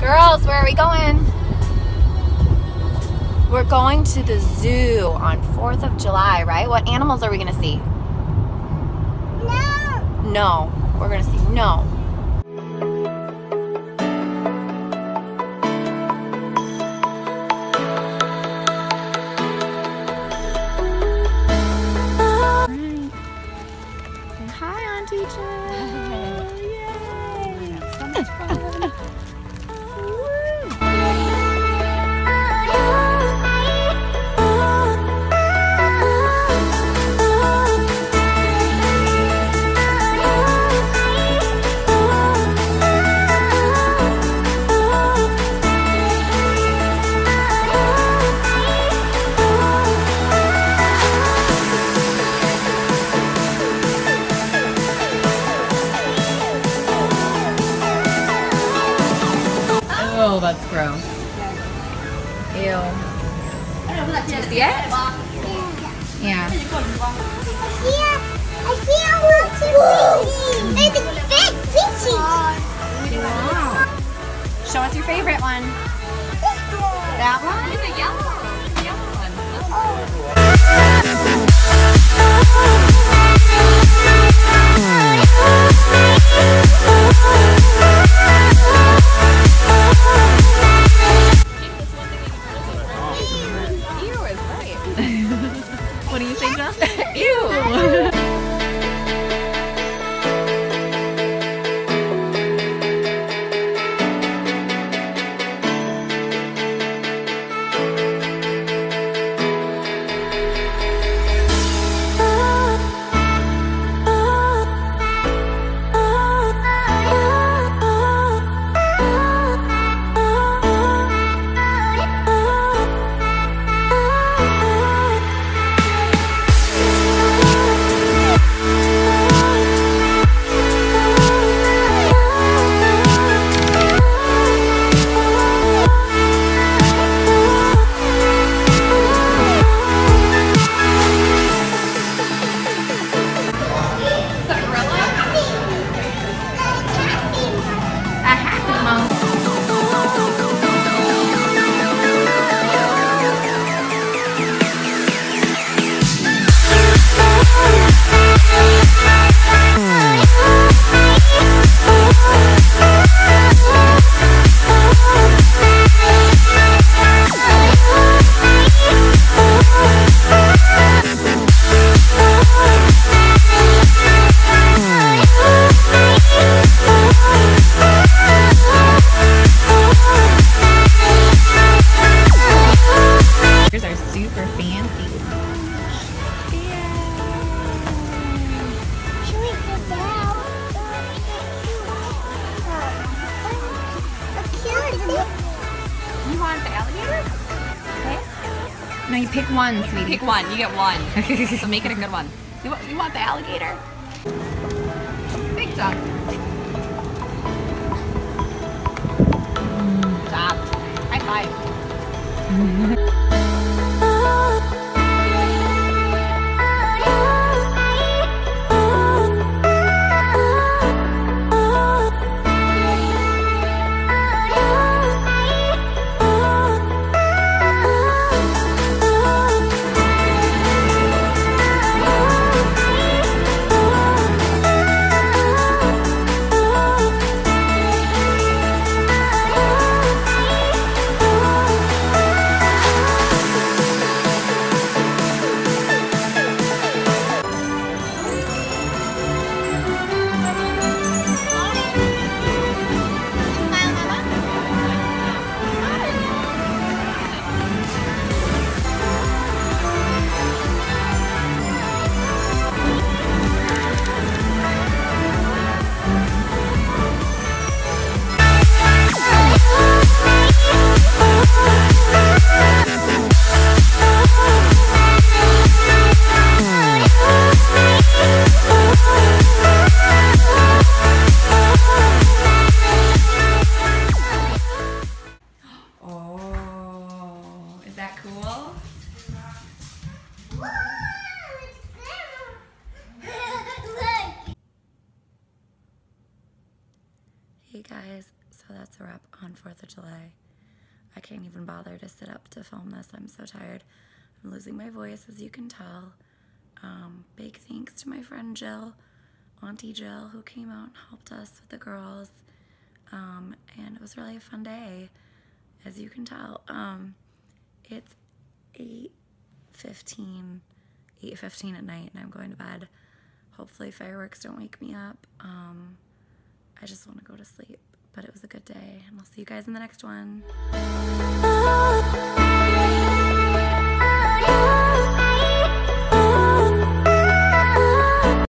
Girls, where are we going? We're going to the zoo on 4th of July, right? What animals are we going to see? No. No. We're going to see no. Say hi, Auntie Jen. Yay. So much fun. Oh, that's gross. Ew. Do you see it? Yeah. I see a little fishy. It's a big fishy. Wow. Show us your favorite one. That one? The yellow What do you say, John? Ew! Super fancy. Should we go down? You want the alligator? Okay. No, you pick one, sweetie. Pick one. You get one. So make it a good one. You want the alligator? Big dog. Good job. High five. that's a wrap on 4th of July. I can't even bother to sit up to film this. I'm so tired. I'm losing my voice, as you can tell. Big thanks to my friend Jill, Auntie Jill, who came out and helped us with the girls. And it was really a fun day, as you can tell. It's 8:15 at night, and I'm going to bed. Hopefully fireworks don't wake me up. I just want to go to sleep, but it was a good day, and I'll see you guys in the next one.